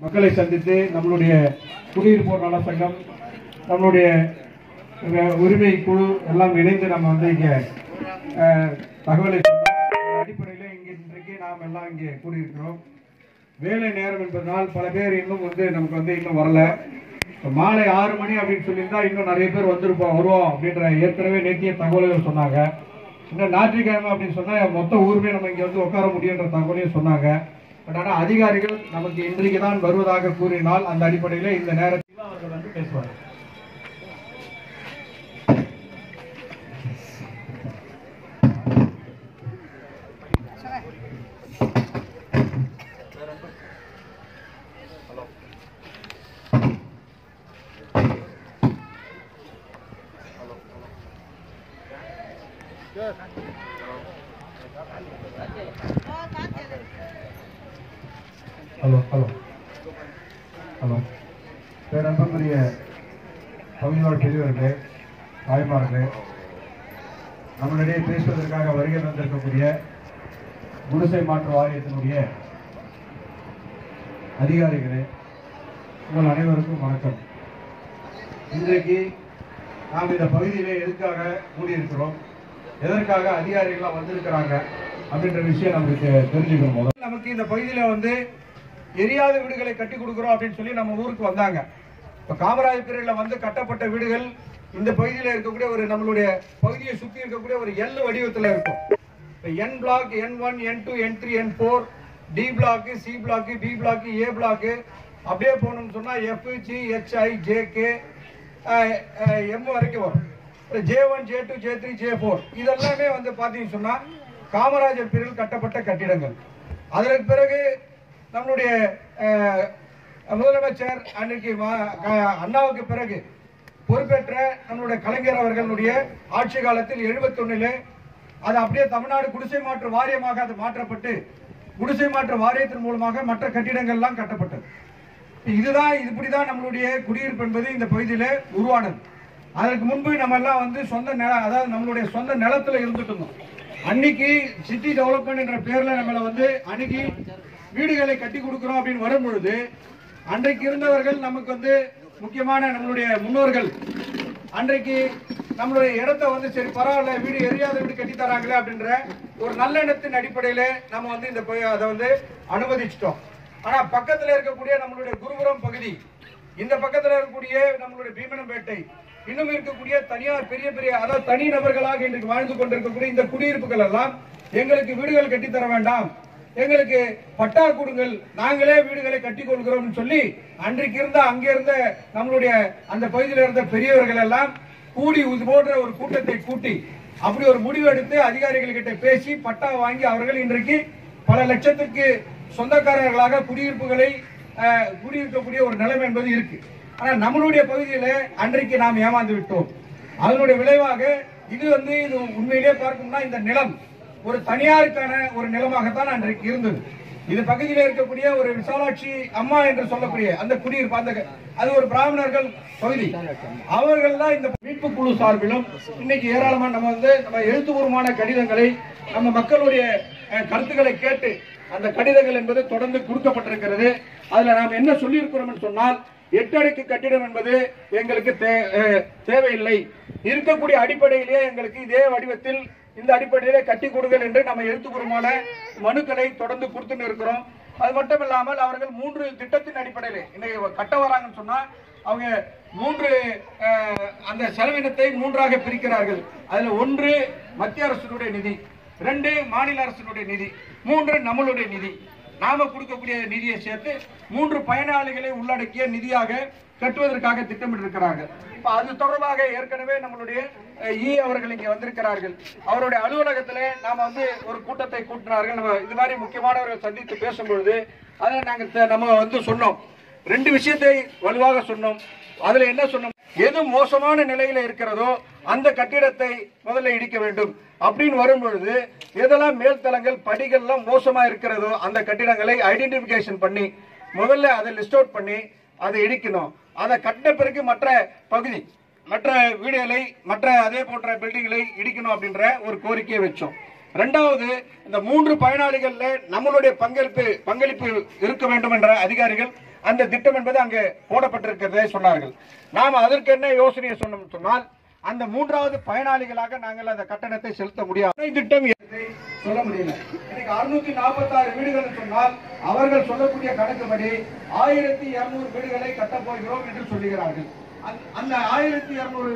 மக்களை சந்தித்து நம்மளுடைய குடியிருப்போர் நல சங்கம், நம்மளுடைய உரிமை குழு எல்லாம் இணைந்து நம்ம வந்து இங்கே தகவலை அடிப்படையில் இன்றைக்கு நாம் எல்லாம் இங்கே கூடியிருக்கிறோம். வேலை நேரம் என்பதனால் பல பேர் இன்னும் நமக்கு இன்னும் வரல. மாலை 6 மணி அப்படின்னு சொல்லியிருந்தா இன்னும் நிறைய பேர் வருவோம் அப்படின்ற ஏற்கனவே நேற்றைய தகவல்கள் சொன்னாங்க. இன்னும் ஞாயிற்றுக்கிழமை அப்படின்னு சொன்னா மொத்த ஊருமே நம்ம இங்க உட்கார முடியுன்ற தகவலையும் சொன்னாங்க. பட் ஆனால் அதிகாரிகள் நமக்கு இன்றைக்கு தான் வருவதாக கூறினால் அந்த அடிப்படையில் இந்த நேரத்தில் அவர்கள் பேசுவார்கள். ஹலோ ஹலோ ஹலோ பேரன்புக்குரிய தமிழ்நாடு பெரியவர்களே, தாய்மார்களே, நம்மளிடையே பேசுவதற்காக வருகை வந்திருக்கக்கூடிய குடிசை மாற்று வாரியத்தினுடைய அதிகாரிகளே, உங்கள் அனைவருக்கும் வணக்கம். இன்றைக்கு நாம் இந்த பகுதியிலே எதுக்காக கூடியிருக்கிறோம், எதற்காக அதிகாரிகளாக வந்திருக்கிறாங்க அப்படின்ற விஷயம் நமக்கு தெரிஞ்சுக்கணும். முதல்ல நமக்கு இந்த பகுதியில் எரியாத வீடுகளை கட்டி கொடுக்குறோம் அப்படின்னு சொல்லி நம்ம ஊருக்கு வந்தாங்க. இப்போ காமராஜர் பீரியட்ல கட்டப்பட்ட வீடுகள் இந்த பகுதியில் இருக்கக்கூடிய ஒரு நம்மளுடைய பகுதியை சுற்றி இருக்கக்கூடிய ஒரு எல் வடிவத்தில் இருக்கும். இப்போ N block, N1, N2, N3, N4, D block, C block, B block, A block, அப்படியே போகணும்னு சொன்னால் F, G, H, I, J, K, M வரைக்கும் வரும். J1, J2, J3, J4 இதெல்லாமே பார்த்தீங்கன்னு சொன்னால் காமராஜர் பீரியட் கட்டப்பட்ட கட்டிடங்கள். அதற்கு பிறகு நம்மளுடைய முதலமைச்சர் அன்றைக்கு அண்ணாவுக்கு பிறகு பொறுப்பேற்ற நம்மளுடைய கலைஞர் அவர்களுடைய ஆட்சி காலத்தில் 71 அது அப்படியே தமிழ்நாடு குடிசை மாற்று வாரியமாக அது மாற்றப்பட்டு குடிசை மாற்று வாரியத்தின் மூலமாக மற்ற கட்டிடங்கள் எல்லாம் கட்டப்பட்டது. இப்படிதான் நம்மளுடைய குடியிருப்பு என்பது இந்த பகுதியில் உருவானது. அதற்கு முன்பு நம்ம எல்லாம் சொந்த நிலம், அதாவது நம்மளுடைய சொந்த நிலத்துல இருந்துட்டு இருந்தோம். அன்னைக்கு சிட்டி டெவலப்மெண்ட் என்ற பேர்ல நம்மள அன்னைக்கு வீடுகளை கட்டி கொடுக்கிறோம் அப்படின்னு வரும் பொழுது அன்றைக்கு இருந்தவர்கள் நமக்கு முக்கியமான நம்மளுடைய முன்னோர்கள் அன்றைக்கு நம்மளுடைய இடத்தை சரி பரவாயில்ல, வீடு எரியாத வீடு கட்டி தராங்களே அப்படின்ற ஒரு நல்லெண்ணத்தின் அடிப்படையில நம்ம இந்த அதை அனுமதிச்சிட்டோம். ஆனா பக்கத்துல இருக்கக்கூடிய நம்மளுடைய குருபுரம் பகுதி, இந்த பக்கத்துல இருக்கக்கூடிய நம்மளுடைய பீமனம்பேட்டை, இன்னும் இருக்கக்கூடிய தனியார் பெரிய பெரிய அதாவது தனி நபர்களாக இன்றைக்கு வாழ்ந்து கொண்டிருக்கக்கூடிய இந்த குடியிருப்புகள் எல்லாம் எங்களுக்கு வீடுகள் கட்டித்தர வேண்டாம், எங்களுக்கு பட்டா கொடுங்கள், நாங்களே வீடுகளை கட்டி கொள்கிறோம் சொல்லி அன்றைக்கு இருந்த அங்கே இருந்த நம்மளுடைய அந்த பகுதியில் இருந்த பெரியவர்கள் எல்லாம் கூடி இது போன்ற ஒரு கூட்டத்தை கூட்டி அப்படி ஒரு முடிவு எடுத்து அதிகாரிகள் கிட்ட பேசி பட்டா வாங்கி அவர்கள் இன்றைக்கு பல லட்சத்திற்கு சொந்தக்காரர்களாக குடியிருக்கக்கூடிய ஒரு நிலைமை என்பது இருக்கு. ஆனா நம்மளுடைய பகுதியில அன்றைக்கு நாம் ஏமாந்து விட்டோம். அதனுடைய விளைவாக இது உண்மையிலேயே பார்க்கணும்னா இந்த நிலம் ஒரு தனியாருக்கான ஒரு நிலமாகத்தான் அன்றைக்கு இருந்தது. இது பகுதியில் இருக்கக்கூடிய ஒரு விசாலாட்சி அம்மா என்று சொல்லக்கூடிய அந்த குடியிருப்பு, அது ஒரு பிராமணர்கள் பகுதி. அவர்கள் தான் இந்த மீட்பு குழு சார்பிலும் இன்னைக்கு ஏராளமான நம்ம எழுத்துப்பூர்வமான கடிதங்களை நம்ம மக்களுடைய கருத்துக்களை கேட்டு அந்த கடிதங்கள் என்பது தொடர்ந்து கொடுக்கப்பட்டிருக்கிறது. அதுல நாம் என்ன சொல்லி இருக்கிறோம் சொன்னால் 8 அடுக்கு கட்டிடம் என்பது எங்களுக்கு தேவையில்லை, இருக்கக்கூடிய அடிப்படையிலேயே எங்களுக்கு இதே வடிவத்தில் இந்த அடிப்படையிலே கட்டி கொடுங்கள் என்று நம்ம எழுத்துப்பூர்வமான மனுக்களை தொடர்ந்து கொடுத்துட்டு இருக்கிறோம். அது மட்டும் இல்லாமல் அவர்கள் 3 திட்டத்தின் அடிப்படையிலே இன்னைக்கு கட்ட வராங்கன்னு சொன்னா அவங்க 3 அந்த செலவினத்தை 3ஆக பிரிக்கிறார்கள். அதுல 1 மத்திய அரசினுடைய நிதி, 2 மாநில அரசினுடைய நிதி, 3 நம்மளுடைய நிதி. நாம கொடுக்கக்கூடிய நிதியை சேர்த்து 3 பயனாளிகளை உள்ளடக்கிய நிதியாக கட்டுவதற்காக திட்டமிட்டிருக்கிறார்கள். அது தொடர்பாக ஏற்கனவே நம்மளுடைய அவர்கள் இங்கே வந்திருக்கிறார்கள். அவருடைய அலுவலகத்தில் நாம ஒரு கூட்டத்தை கூட்டினார்கள். நம்ம இது மாதிரி முக்கியமானவர்கள் சந்தித்து பேசும்பொழுது அதை நம்ம சொன்னோம். 2 விஷயத்தை வலுவாக சொன்னோம். அதுல என்ன சொன்னோம், எது மோசமான நிலையில இருக்கிறதோ அந்த கட்டிடத்தை முதல்ல இடிக்க வேண்டும் அப்படின்னு வரும்பொழுது எதெல்லாம் மேல்தளங்கள் படிகள்லாம் மோசமா இருக்கிறதோ அந்த கட்டிடங்களை ஐடென்டிபிகேஷன் பண்ணி முதல்ல அதை லிஸ்ட் அவுட் பண்ணி அதை இடிக்கணும். அதை கட்டின பிறகு மற்ற பகுதி மற்ற வீடுகளை மற்ற அதே போன்ற பில்டிங்களை இடிக்கணும் அப்படின்ற ஒரு கோரிக்கையை வச்சோம். இரண்டாவது, இந்த 3 பயனாளிகள்ல நம்மளுடைய பங்களிப்பு இருக்க வேண்டும் என்ற அதிகாரிகள் அந்த திட்டம் என்பது அங்கே போடப்பட்டிருக்கிறதை சொன்னார்கள். நாம் அதற்கு என்ன யோசனையை சொன்னோம் சொன்னால், அந்த மூன்றாவது பயனாளிகளாக நாங்கள் அந்த கட்டணத்தை செலுத்த முடியாது. திட்டம் சொல்ல முடியல. இன்னைக்கு 646 வீடுகள் சொன்னால் அவர்கள் சொல்லக்கூடிய கணக்குப்படி 1200 வீடுகளை கட்டப் போகிறோம் என்று சொல்லுகிறார்கள். அந்த 1200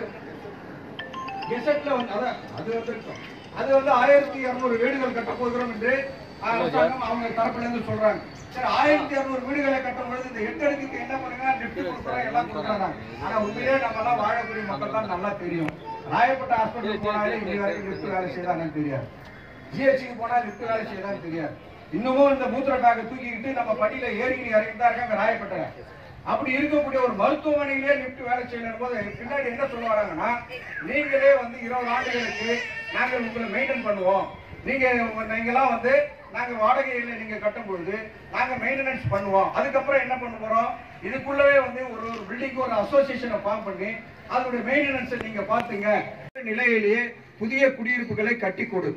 அது வந்து 1200 வீடுகள் கட்ட போகிறோம் என்று அரசாங்கம் அவங்க தரப்புல இருந்து சொல்றாங்க. சரி, 1200 வீடுகளை கட்டும் பொழுது இந்த 8 அடுக்குக்கு என்ன பண்ணுங்க, லிப்ட் கொடுக்குறாங்க, எல்லாம் கொடுக்குறாங்க. ஆனா உண்மையிலே நம்ம எல்லாம் வாழக்கூடிய மக்கள் தான் நல்லா தெரியும். ராயப்பட்ட ஹாஸ்பிட்டல் போனாலே இன்னி வரைக்கும் லிப்ட் வேலை செய்தாங்கன்னு தெரியாது. ஜிஹெச்சுக்கு போனா லிப்ட் வேலை செய்யதான் தெரியாது. இன்னமும் இந்த மூத்திர பேக்கை தூக்கிக்கிட்டு நம்ம படியில ஏறிக்கிட்டு இறங்கிட்டு தான் இருக்காங்க ராயப்பட்ட. அப்படி இருக்கக்கூடிய ஒரு மருத்துவமனையிலே லிப்ட் வேலை செய்யணும் போது பின்னாடி என்ன சொல்ல வராங்கன்னா, நீங்களே வந்து 20 ஆண்டுகளுக்கு நாங்கள் உங்களை மெயின்டைன் பண்ணுவோம், நீங்கெல்லாம் வந்து நாங்க வாடகையில நீங்க கட்டும் பொழுது நாங்க மெயின்டெனன்ஸ் பண்ணுவோம், அதுக்கப்புறம் என்ன பண்ண போறோம், இதுக்குள்ளவே வந்து ஒரு பில்டிங் ஒரு அசோசியேஷனை ஃபார்ம் பண்ணி அதனுடைய மெயின்டெனன்ஸை நீங்க பாத்துங்க. நிலையிலேயே புதிய குடியிருப்புகளை கட்டி கொடு.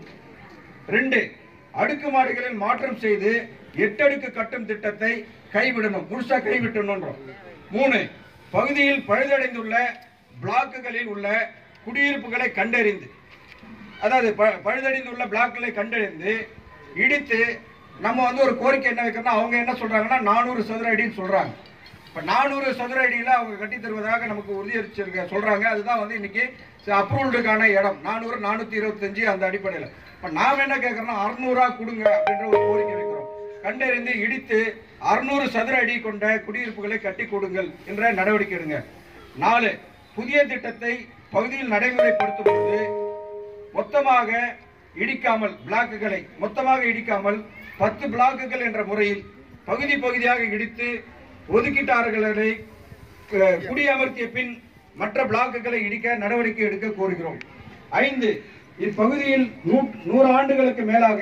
2, அடுக்குமாடிகளில் மாற்றம் செய்து 8 அடுக்கு கட்டும் திட்டத்தை கைவிடணும், முழுசா கைவிட்டணும். 3, பகுதியில் பழுதடைந்துள்ள பிளாக்குகளில் உள்ள குடியிருப்புகளை கண்டறிந்து, அதாவது பழுதடைந்துள்ள பிளாக்குகளை கண்டறிந்து இடித்து, நம்ம வந்து ஒரு கோரிக்கை என்ன வைக்கிறோம்னா, அவங்க என்ன சொல்றாங்கன்னா 400 சதுர அடின்னு சொல்றாங்க. இப்ப 400 சதுர அடியில அவங்க கட்டி தருவதாக நமக்கு உறுதியளிச்சிருக்க சொல்றாங்க. அதுதான் வந்து இன்னைக்கு அப்ரூவல்டுக்கான இடம் 400 425 அந்த அடிப்படையில். இப்ப நாம என்ன கேட்கறோம்னா 600 கொடுங்க அப்படின்ற ஒரு கோரிக்கை வைக்கிறோம். கண்டறிந்து இடித்து 600 சதுர அடி கொண்ட குடியிருப்புகளை கட்டி கொடுங்கள் என்ற நடவடிக்கை எடுங்க. 4, புதிய திட்டத்தை பகுதியில் நடைமுறைப்படுத்தும் போது மொத்தமாக இடிக்காமல், பிளாக்குகளை மொத்தமாக இடிக்காமல் 10 பிளாக்குகள் என்ற முறையில் பகுதி பகுதியாக இடித்து ஒதுக்கீட்டாளர்களை குடியமர்த்திய பின் மற்ற பிளாக்குகளை இடிக்க நடவடிக்கை எடுக்க கோருகிறோம். 5, இப்பகுதியில் 100 ஆண்டுகளுக்கு மேலாக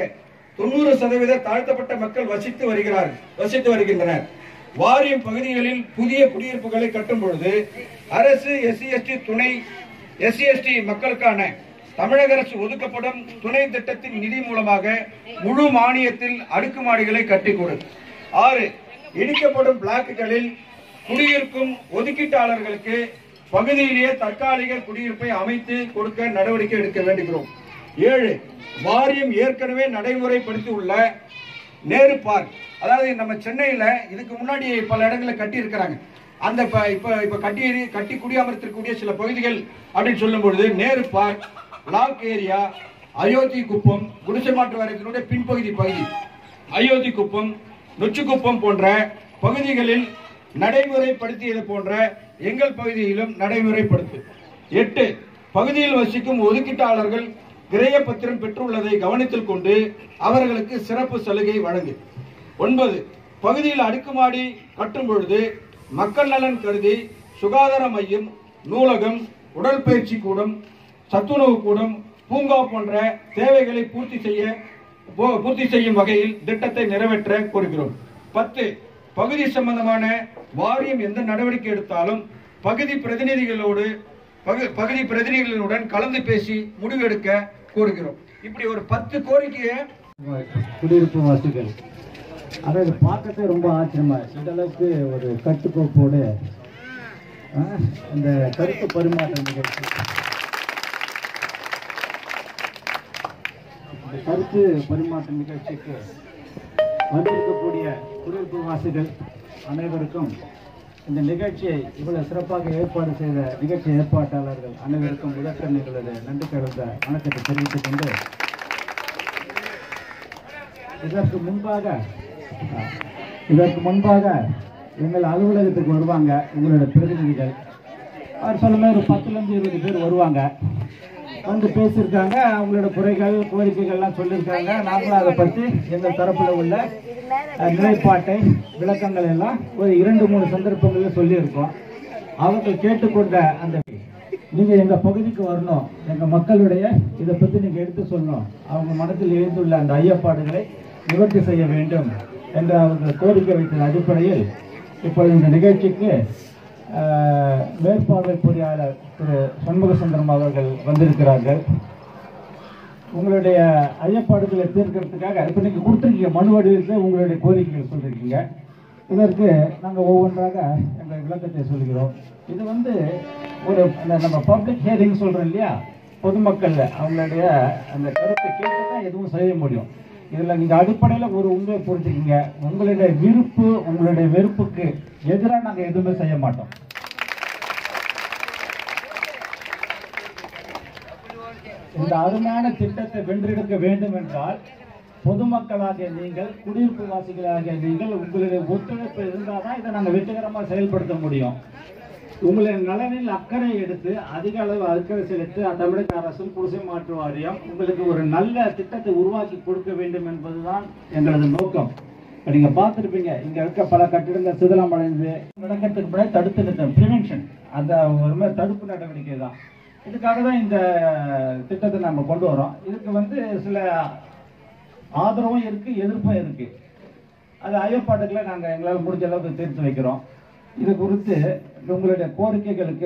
90% தாழ்த்தப்பட்ட மக்கள் வசித்து வருகின்றனர். வாரியம் பகுதிகளில் புதிய குடியிருப்புகளை கட்டும் பொழுது அரசு SC/ST துணை SC/ST மக்களுக்கான தமிழக அரசு ஒதுக்கப்படும் துணை திட்டத்தின் நிதி மூலமாக முழு மானியத்தில் அடுக்குமாடிகளை கட்டி கொடு. 6, இடிக்கப்படும் பிளாக்குகளில் குடியிருக்கும் ஒதுக்கீட்டாளர்களுக்கு பகுதியிலேயே தற்காலிக குடியிருப்பை அமைத்து கொடுக்க நடவடிக்கை எடுக்க வேண்டுகிறோம். 7, வாரியம் ஏற்கனவே நடைமுறைப்படுத்தி உள்ள நேரு பார்க், அதாவது நம்ம சென்னையில இதுக்கு முன்னாடி பல இடங்களில் கட்டி இருக்கிறாங்க. அந்த இப்ப கட்டி குடியமர்த்திருக்கக்கூடிய சில பகுதிகள் அப்படின்னு சொல்லும் பொழுது Nehru park, lock area, Ayothi Kuppam, குடிசை மாற்று வாரியத்தினுடைய பின்பகுதி அயோத்தி குப்பம், நொச்சிக்குப்பம் போன்ற பகுதிகளில் நடைமுறைப்படுத்தியது போன்ற எங்கள் பகுதியிலும் நடைமுறைப்படுத்து. 8, பகுதியில் வசிக்கும் ஒதுக்கீட்டாளர்கள் கிரைய பத்திரம் பெற்றுள்ளதை கவனத்தில் கொண்டு அவர்களுக்கு சிறப்பு சலுகை வழங்கு. 9, பகுதியில் அடுக்குமாடி கட்டும் பொழுது மக்கள் நலன் கருதி சுகாதார மையம், நூலகம், உடற்பயிற்சி கூடம், சத்துணவு கூடம், பூங்கா போன்ற தேவைகளை பூர்த்தி செய்யும் வகையில் திட்டத்தை நிறைவேற்ற கோருகிறோம். 10, பகுதி சம்பந்தமான வாரியம் எந்த நடவடிக்கை எடுத்தாலும் பகுதி பிரதிநிதிகளுடன் கலந்து பேசி முடிவெடுக்க கோருகிறோம். இப்படி ஒரு 10 கோரிக்கையை குடியிருப்பு வசதிகள், அதாவது பார்க்கறதே ரொம்ப ஆச்சரியமா இந்த அளவுக்கு ஒரு கட்டுக்கோப்போடு இந்த கருத்து பரிமாற்ற நிகழ்ச்சி, இந்த கருத்து பரிமாற்ற நிகழ்ச்சிக்கு வந்திருக்கக்கூடிய குடியிருப்பு வாசிகள் அனைவருக்கும், இந்த நிகழ்ச்சியை இவ்வளவு சிறப்பாக ஏற்பாடு செய்த நிகழ்ச்சி ஏற்பாட்டாளர்கள் அனைவருக்கும் முதற்கண் எங்களது நன்றி கலந்த வணக்கத்தை தெரிவித்துக் கொண்டு, இதற்கு முன்பாக எங்கள் அலுவலகத்துக்கு வருவாங்க உங்களோட பிரதிநிதிகள். அவர் சொல்லுமே ஒரு 10லேருந்து 20 பேர் வருவாங்க, வந்து பேசியிருக்காங்க, அவங்களோட குறைகள் கோரிக்கைகள்லாம் சொல்லியிருக்காங்க. நாங்களும் அதை பற்றி எங்கள் தரப்பில் உள்ள நிலைப்பாட்டை விளக்கங்கள் எல்லாம் ஒரு 2-3 சந்தர்ப்பங்களில் சொல்லியிருக்கோம். அவர்கள் கேட்டுக்கொண்ட அந்த நீங்கள் எங்கள் பகுதிக்கு வரணும், எங்கள் மக்களுடைய இதை பற்றி நீங்கள் எடுத்து சொல்லணும், அவங்க மனத்தில் எழுந்துள்ள அந்த ஐயப்பாடுகளை நிவர்த்தி செய்ய வேண்டும் என்று அவர்கள் கோரிக்கை வைத்த அடிப்படையில் இப்பொழுது இந்த நிகழ்ச்சிக்கு மேற்பார்வை பொறியாளர் திரு சண்முகசுந்தரம் அவர்கள் வந்திருக்கிறார்கள். உங்களுடைய ஐயப்பாடுகளை தீர்க்கிறதுக்காக இப்போ நீங்கள் கொடுத்துருக்கீங்க, மனு வடிவத்தில் உங்களுடைய கோரிக்கைகள் சொல்லியிருக்கீங்க. இதற்கு நாங்கள் ஒவ்வொன்றாக எங்கள் விளக்கத்தை சொல்கிறோம். இது வந்து ஒரு நம்ம பப்ளிக் ஹியரிங் சொல்கிறோம் இல்லையா, பொதுமக்கள் அவங்களுடைய அந்த கருத்தை கேட்டு தான் எதுவும் செய்ய முடியும். இதில் நீங்கள் அடிப்படையில் ஒரு உண்மையை புரிஞ்சுக்கிங்க, உங்களுடைய விருப்பு உங்களுடைய வெறுப்புக்கு எதிராக நாங்கள் எதுவுமே செய்ய மாட்டோம். இந்த அருமையான திட்டத்தை வென்றெடுக்க வேண்டும் என்றால் பொதுமக்களாகிய நீங்கள், குடியிருப்பு வாசிகளாகிய நீங்கள், உங்களுடைய ஒத்துழைப்பு இருந்தால் தான் இதை நாங்கள் வெற்றிகரமாக செயல்படுத்த முடியும். உங்களுடைய நலனில் அக்கறை எடுத்து அதிக அளவு அக்கறை செலுத்தி தமிழக அரசும் குடிசை மாற்று வாரியம் உங்களுக்கு ஒரு நல்ல திட்டத்தை உருவாக்கி கொடுக்க வேண்டும் என்பதுதான் எங்களது நோக்கம். இப்போ நீங்கள் பார்த்துருப்பீங்க, இங்கே இருக்க பல கட்டிடங்கள் சிதிலமடைந்து நடக்கிறதுக்கு முன்னாடி தடுத்து நிறுத்தம், ப்ரிவென்ஷன், அந்த ஒரு மாதிரி தடுப்பு நடவடிக்கை தான். இதுக்காக தான் இந்த திட்டத்தை நம்ம கொண்டு வரோம். இதுக்கு வந்து சில ஆதரவும் இருக்குது, எதிர்ப்பும் இருக்குது. அது ஐயப்பாட்டுக்களை நாங்கள் எங்களால் முடிஞ்ச அளவுக்கு தீர்த்து வைக்கிறோம். இது குறித்து உங்களுடைய கோரிக்கைகளுக்கு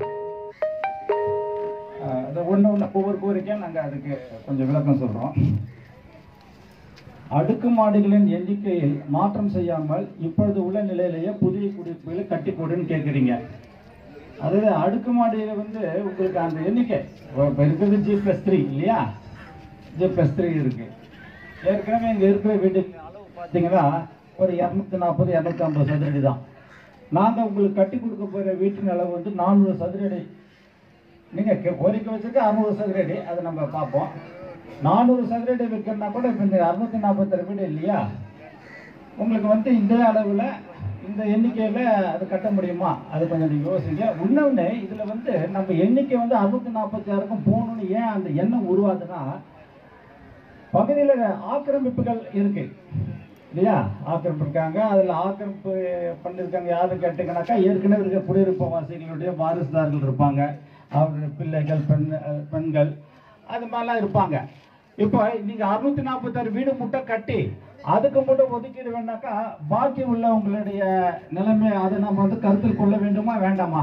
ஒவ்வொரு கோரிக்கையும் நாங்கள் அதுக்கு கொஞ்சம் விளக்கம் சொல்கிறோம். அடுக்குமாடிகளின் எண்ணிக்கையில் மாற்றம் செய்யாமல் இப்பொழுது உள்ள நிலையிலேயே புதிய குடியிருப்புகளை கட்டி போடுன்னு கேட்குறீங்க. அதாவது அடுக்குமாடியில் வந்து உங்களுக்கு அந்த எண்ணிக்கை இப்போ இருக்கிறது G+3 இல்லையா, G+3 இருக்கு. ஏற்கனவே இங்கே இருக்கிற வீட்டுக்கு அளவு பார்த்தீங்கன்னா ஒரு 240 250 சதுரடி தான். நாங்கள் உங்களுக்கு கட்டி கொடுக்க போகிற வீட்டின் அளவு வந்து 400 சதுரடி. நீங்கள் கோரிக்கை வச்சுருக்க 600 சதுரடி, அதை நம்ம பார்ப்போம். 400 சதுரடி வைக்கிறனா கூட இப்போ இந்த 646 வீடு இல்லையா, உங்களுக்கு வந்து இந்த அளவில் இந்த எண்ணிக்கையில் அது கட்ட முடியுமா, அது கொஞ்சம் நீங்கள் யோசிங்க. இன்னொன்று இதில் வந்து நம்ம எண்ணிக்கை வந்து 646க்கும் போகணுன்னு ஏன் அந்த எண்ணம் உருவாதுன்னா, பகுதியில் ஆக்கிரமிப்புகள் இருக்கு இல்லையா, ஆக்கிரமிப்பு இருக்காங்க. அதில் ஆக்கிரமிப்பு பண்ணியிருக்காங்க யாரும் கேட்டீங்கன்னாக்கா, ஏற்கனவே இருக்க குடியிருப்பு வாசிகளுடைய வாரிசுதார்கள் இருப்பாங்க, அவருடைய பிள்ளைகள் பெண்கள் அது மாதிரிலாம் இருப்பாங்க. இப்போ நீங்கள் 646 வீடு முட்டை கட்டி அதுக்கு மட்டும் ஒதுக்கீடு வேண்டாக்கா, பாக்கி உள்ள உங்களுடைய நிலைமை அதை நம்ம வந்து கருத்தில் கொள்ள வேண்டுமா வேண்டாமா?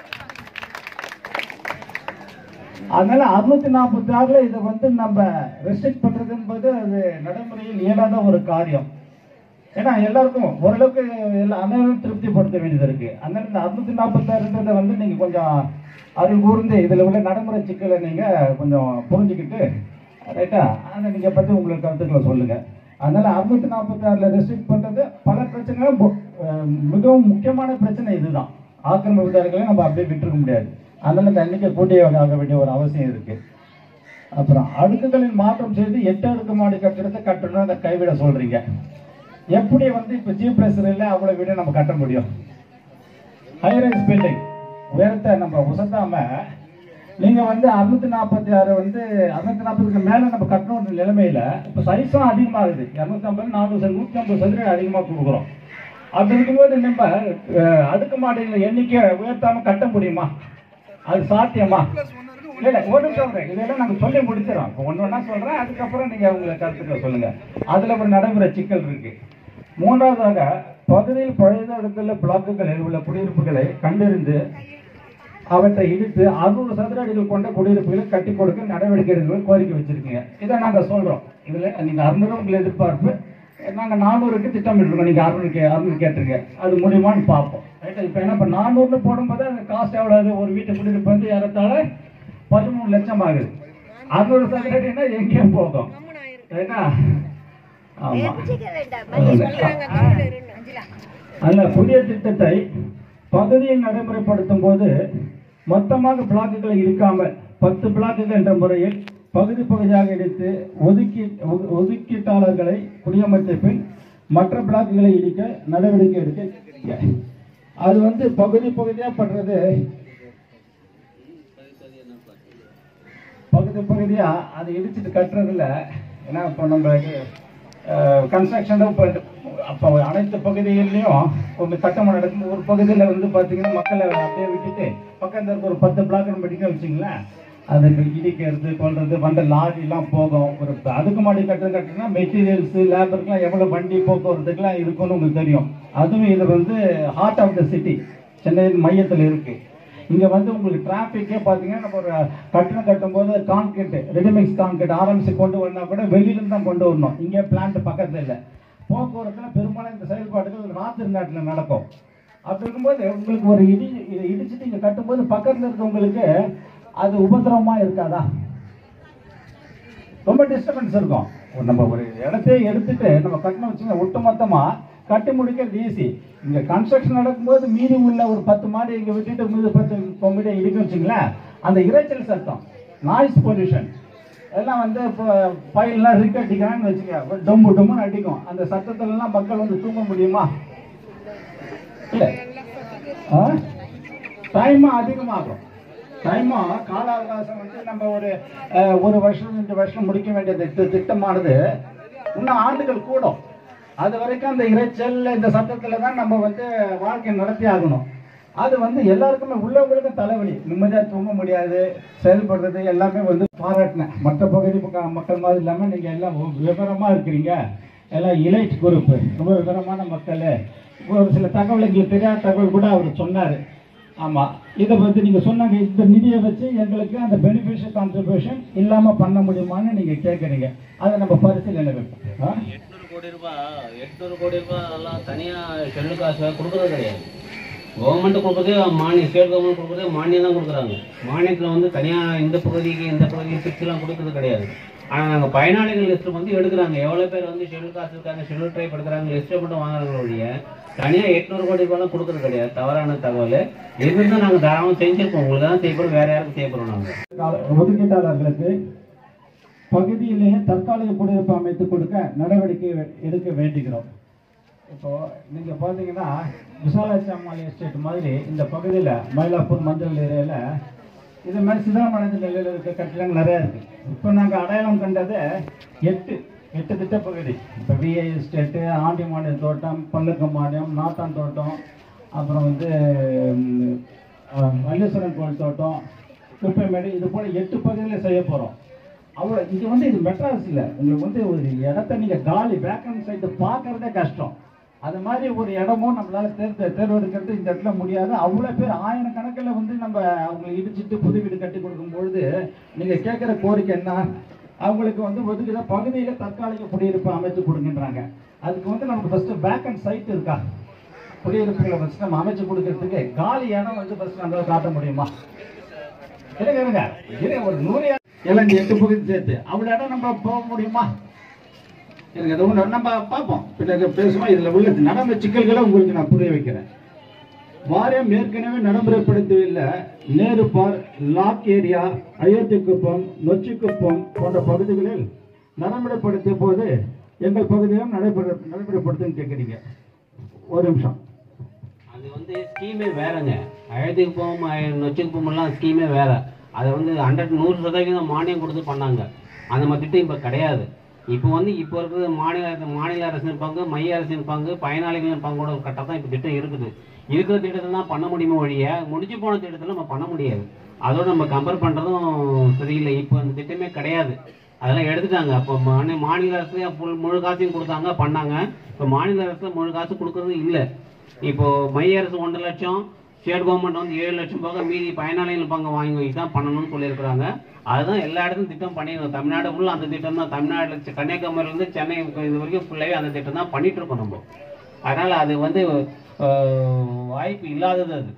அதனால 646ல இதை வந்து நம்ம ரெஸ்ட்ரிக்ட் பண்றது என்பது அது நடைமுறையில் இயலாத ஒரு காரியம். ஏன்னா எல்லாருக்கும் ஓரளவுக்கு அனைவரும் திருப்திப்படுத்த வேண்டியது இருக்கு. அதனால இந்த 646 வந்து நீங்க கொஞ்சம் அறிவு கூர்ந்து இதுல உள்ள நடைமுறை சிக்கலை நீங்க கொஞ்சம் புரிஞ்சுக்கிட்டு ரைட்டா, அதை நீங்க பத்தி உங்களுக்கு கருத்துக்களை சொல்லுங்க. அதனால 646ல ரெஸ்ட்ரிக்ட் பண்றது பல பிரச்சனைகளும் மிகவும் முக்கியமான பிரச்சனை இதுதான். ஆக்கிரமிப்புதாரர்களை நம்ம அப்படியே விட்டுருக்க முடியாது. அதனால இந்த எண்ணிக்கை கூட்டியே ஆக வேண்டிய ஒரு அவசியம் இருக்கு. அப்புறம் அடுக்குகளின் மாற்றம் செய்து 8 அடுக்குமாடி கட்டிடத்தை கட்டணும் அதை கைவிட சொல்றீங்க. எப்படி வந்து இப்போ G+3 அவ்வளவு வீடு நம்ம கட்ட முடியும்? ஹைரைஸ் பில்டிங் உயரத்தை நம்ம உசத்தாம நீங்க வந்து 646 வந்து 640க்கு மேல நம்ம கட்டணும் நிலைமையில இப்போ சைஸும் அதிகமாகுது. 250 400 150 சதுர அதிகமாக கொடுக்குறோம். அப்படி இருக்கும்போது நம்ம அடுக்குமாடிகள் எண்ணிக்கை உயர்த்தாம கட்ட முடியுமா? அது சாத்தியமா? இல்ல ஒரு சொல்றேன், இதெல்லாம் நாங்க சொல்லி முடிச்சிடறோம். இப்போ ஒண்ணா சொல்றேன், அதுக்கப்புறம் நீங்க உங்களை கருத்துக்களை சொல்லுங்க. அதுல ஒரு நடைமுறை சிக்கல் இருக்கு. மூன்றாவதாக பகுதியில் பழைய இடத்துல பிளாக்குகளில் உள்ள குடியிருப்புகளை கண்டறிந்து அவற்றை இடித்து 600 சதுர அடிகள் கொண்ட குடியிருப்புகளை கட்டி கொடுக்க நடவடிக்கை எடுக்க கோரிக்கை வச்சிருக்கீங்க. இதை நாங்க சொல்றோம். இதுல நீங்க 600 உங்களை எதிர்பார்ப்பு, நாங்க 400க்கு திட்டமிட்டுருக்கோம். நீங்க 600 கேட்டிருக்க, அது முடியுமான்னு பார்ப்போம். ரைட்டா? இப்போ என்ன, இப்போ 400 போடும்போது அந்த காஸ்ட் எவ்வளவு? ஒரு வீட்டு குடியிருப்பு வந்து ஏறத்தாழ 13 லட்சம் ஆகுது. 600 சதுர அடினா எங்கேயோ போகும். ரைட்டா? ஆமா. அந்த புதிய திட்டத்தை பகுதியில் நடைமுறைப்படுத்தும் போது மொத்தமாக பிளாக்குகளை இருக்காமல் 10 பிளாக்குகள் என்ற முறையில் பகுதி பகுதியாக எடுத்து ஒதுக்கீட்டாளர்களை குடியமர்த்த பின் மற்ற பிளாக்குகளை இடிக்க நடவடிக்கை எடுக்க. அது வந்து பகுதி பகுதியா பண்றது, பகுதி பகுதியா அதை இடிச்சுட்டு கட்டுறதுல ஏன்னா இப்போ நம்மளுக்கு கன்ஸ்ட்ரக்ஷன் அப்போ அனைத்து பகுதிகளிலையும் கொஞ்சம் கட்டணம் நடக்கும். ஒரு பகுதியில் வந்து பார்த்தீங்கன்னா மக்களை அப்படியே விட்டுட்டு பக்கத்தில் இருக்க ஒரு 10 பிளாக் நம்ம இடிக்க வச்சிங்களேன், அதுக்கு இடிக்கிறது கொள்றது வந்த லாரிலாம் போகும். ஒரு அடுக்குமாடி கட்டுறதுனா மெட்டீரியல்ஸ் லேபருக்குலாம் எவ்வளோ வண்டி போக்குவரத்துக்குலாம் இருக்குன்னு உங்களுக்கு தெரியும். அதுவும் இது வந்து ஹார்ட் ஆஃப் த சிட்டி, சென்னையின் மையத்தில் இருக்கு. இங்கே வந்து உங்களுக்கு டிராஃபிக்கே பார்த்தீங்கன்னா நம்ம ஒரு கட்டணம் கட்டும்போது கான்கிரீட் ரெடிமிக்ஸ் கான்கிரீட் ஆரம்பிச்சு கொண்டு வரனா கூட வெளியிலேருந்து தான் கொண்டு வரணும். இங்கே பிளான்ட் பக்கத்தில் இல்லை. போக்குவரத்தில் பெரும்பாலும் இந்த செயல்பாடுகள் ராத்திரி நடக்கும். அப்படி இருக்கும்போது உங்களுக்கு ஒரு இடிச்சுட்டு இங்கே கட்டும்போது பக்கத்தில் இருக்கவங்களுக்கு அது உபத்திரவமா இருக்காதா? ரொம்ப டிஸ்டர்பன்ஸ் இருக்கும். நம்ம ஒரு இடத்தையே எடுத்துட்டு நம்ம கட்டணும் வச்சுங்க, ஒட்டுமொத்தமா கட்டி முடிக்கிறது ஈஸி. இங்க கன்ஸ்ட்ரக்ஷன் நடக்கும்போது மீதி உள்ள ஒரு 10 மாடி இங்க விட்டுட்டு மீது 10 கொம்பிட்டு இடிக்க வச்சுங்களேன், அந்த இரைச்சல் சத்தம், நாய்ஸ் பொல்யூஷன் எல்லாம் வந்து இப்போ பயிலாம் ரிக் அடிக்கிறான்னு வச்சுக்க, டொம்பு டொம்முன்னு அடிக்கும். அந்த சத்தத்துலலாம் மக்கள் வந்து தூங்க முடியுமா? இல்லை, டைமும் அதிகமாகும். டைமும் கால அவகாசம் வந்து நம்ம ஒரு வருஷம் 2 வருஷம் முடிக்க வேண்டிய திட்டமானது இன்னும் ஆண்டுகள் கூடும். அது வரைக்கும் அந்த இரைச்சல் இந்த சத்தத்துல தான் நம்ம வந்து வாழ்க்கை நடத்தி ஆகணும். அது வந்து எல்லாருக்குமே உள்ளவங்களுக்கும் தலைவலி, நிம்மதியாக தூங்க முடியாது, செயல்படுறது எல்லாமே வந்து பாராட்டினேன். மற்ற பகுதி மக்கள் மாதிரி இல்லாமல் நீங்கள் எல்லாம் விவரமா இருக்கிறீங்க, எல்லாம் இலைட் குரூப், ரொம்ப விவரமான மக்கள். ஒரு சில தகவல் எங்களுக்கு தெரியாத தகவல் கூட அவர் சொன்னார். ஆமாம், இதை பற்றி நீங்கள் சொன்னாங்க, இந்த நிதியை வச்சு எங்களுக்கு அந்த பெனிஃபிஷியல் கான்ட்ரிபியூஷன் இல்லாமல் பண்ண முடியுமான்னு நீங்கள் கேட்குறீங்க. அதை நம்ம பரிசீலனை வைப்போம். 800 கோடி ரூபாய் எல்லாம் தனியாக ஷெட்யூல் காசு கொடுக்குறது கிடையாது. கவர்மெண்ட் கொடுக்குறதே மானியம், ஸ்டேட் கவர்மெண்ட் கொடுக்குறதே மானியம் தான் கொடுக்குறாங்க. மானியத்தில் வந்து தனியாக இந்த பகுதிக்கு பிக்ஸ்லாம் கொடுக்குறது கிடையாது. ஆனால் நாங்கள் பயனாளிகள் லிஸ்ட்டு வந்து எடுக்கிறாங்க. எவ்வளோ பேர் வந்து ஷெட்யூல் காசு இருக்காங்க, ஷெட்யூல் ட்ரைப் எடுக்கிறாங்க, லிஸ்ட்டை மட்டும் வாங்குறவங்களுடைய தனியாக 800 கோடி ரூபாய்லாம் கொடுக்குறது கிடையாது. தவறான தகவல். இருந்தால் நாங்கள் தாராளமாக செஞ்சுருப்போம். உங்களுக்கு தான் செய்யப்போம், வேறு யாருக்கும் செய்யப்படுறோம். நாங்கள் ஒதுக்கீட்டாளர்களுக்கு பகுதியிலேயே தற்காலிக குடியிருப்பு அமைத்து கொடுக்க நடவடிக்கை எடுக்க வேண்டுகிறோம். இப்போ நீங்க பாத்தீங்கன்னா விசாலாட்சி அம்மாள் எஸ்டேட் மாதிரி இந்த பகுதியில் மயிலாப்பூர் மஞ்சள் ஏரியாவில் இது மாதிரி சிதறமடைந்த நிலையில் இருக்க கட்டிடங்கள் நிறையா இருக்கு. இப்போ நாங்கள் அடையாளம் கண்டது 8 திட்ட பகுதி. இப்போ விஐ எஸ்டேட்டு, ஆண்டிமாடி தோட்டம், பல்லக்கம்பாடியம், நாட்டான் தோட்டம், அப்புறம் வந்து மல்லீஸ்வரன் கோயில் தோட்டம், குப்பைமேடு, இது போல 8 பகுதியில் செய்ய போகிறோம். அவ்வளோ இங்கே வந்து இது மெட்ராஸ் இல்லை. உங்களுக்கு வந்து ஒரு இடத்த நீங்கள் காலி வேக்கன்ட் சைட்டு பார்க்கறதே கஷ்டம். அது மாதிரி ஒரு இடமும் நம்மளால தேர்வெடுக்கிறது இந்த இடத்துல முடியாது. அவ்வளோ பேர் ஆயிரக்கணக்கில் வந்து நம்ம அவங்களை இடிச்சிட்டு புது வீடு கட்டி கொடுக்கும்பொழுது நீங்கள் கேட்குற கோரிக்கை என்ன? அவங்களுக்கு வந்து ஒதுக்குற பகுதியில் தற்காலிக குடியிருப்பு அமைச்சு கொடுக்கின்றாங்க. அதுக்கு வந்து நமக்கு ஃபர்ஸ்ட் வேக்கன்ட் சைட் இருக்கா, குடியிருப்புகளை ஃபர்ஸ்ட் நம்ம அமைச்சு கொடுக்கறதுக்கு காலி இடம் வந்து ஃபர்ஸ்ட் நம்ம காட்ட முடியுமா? இல்லைங்க ஒரு 100 எல்லாம் 8 பகுதி சேர்த்து அவ்வளோ இடம் நம்ம போக முடியுமா? எனக்கு அது ஒன்று நம்ம பார்ப்போம், பின்னாடி பேசுவோம். இதில் உள்ள நடைமுறை சிக்கல்களை உங்களுக்கு நான் புரிய வைக்கிறேன். வாரியம் ஏற்கனவே நடைமுறைப்படுத்தவில்லை. Nehru park, lock area, Ayothi Kuppam, Nochi Kuppam போன்ற பகுதிகளில் நடைமுறைப்படுத்திய போது எங்கள் பகுதியிலும் நடைமுறைப்படுத்துன்னு கேட்குறீங்க. ஒரு நிமிஷம், அது வந்து ஸ்கீமே வேறங்க. அயோத்தி குப்பம், நொச்சி குப்பம் எல்லாம் ஸ்கீமே வேற. அதை வந்து 100% மானியம் கொடுத்து பண்ணாங்க. அந்த மாதிரி திட்டம் இப்போ கிடையாது. இப்போ வந்து இப்போ இருக்கிறது மாநில அரசின் பங்கு, மைய அரசின் பங்கு, பயனாளிகளின் பங்கோட ஒரு கட்டம் தான் இப்போ திட்டம் இருக்குது. இருக்கிற திட்டத்தில் தான் பண்ண முடியுமே ஒழிய முடிஞ்சு போன திட்டத்தில் நம்ம பண்ண முடியாது. அதோட நம்ம கம்பேர் பண்ணுறதும் சரியில்லை. இப்போ அந்த திட்டமே கிடையாது, அதெல்லாம் எடுத்துட்டாங்க. அப்போ மாநில அரசு முழு காசையும் கொடுத்தாங்க, பண்ணாங்க. இப்போ மாநில அரசு முழு காசு கொடுக்கறது இல்லை. இப்போ மைய அரசு 1.5 லட்சம், ஸ்டேட் கவர்மெண்ட் வந்து 7 லட்சம் போக மீதி பயனாளிகள் பங்கு வாங்கி தான் பண்ணணும்னு சொல்லியிருக்கிறாங்க. அதுதான் எல்லா இடத்துலையும் திட்டம் பண்ணிடுறோம். தமிழ்நாடு ஃபுல்லாக அந்த திட்டம் தான். தமிழ்நாட்டில் கன்னியாகுமரியிலேருந்து சென்னை இது வரைக்கும் ஃபுல்லாகவே அந்த திட்டம் தான் பண்ணிட்டு இருக்கோம் நம்ம. அதனால் அது வந்து வாய்ப்பு இல்லாதது. அது